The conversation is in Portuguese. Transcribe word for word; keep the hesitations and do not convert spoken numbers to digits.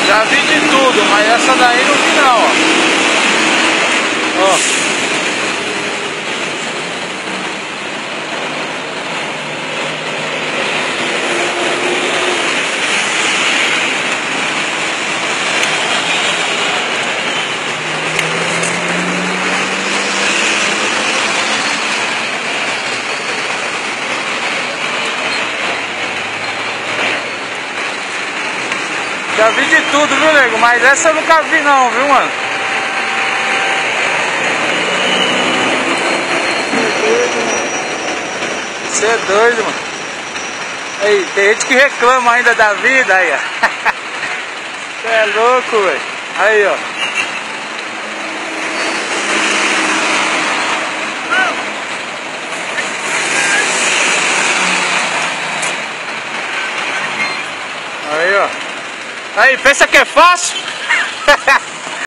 Já vi de tudo, mas essa daí não vi não, ó. Ó. Já vi de tudo, viu, nego? Mas essa eu nunca vi não, viu, mano? Você é doido, mano. Aí, tem gente que reclama ainda da vida, aí, ó. Você é louco, velho. Aí, ó. Aí, ó. Aí, pensa que é fácil?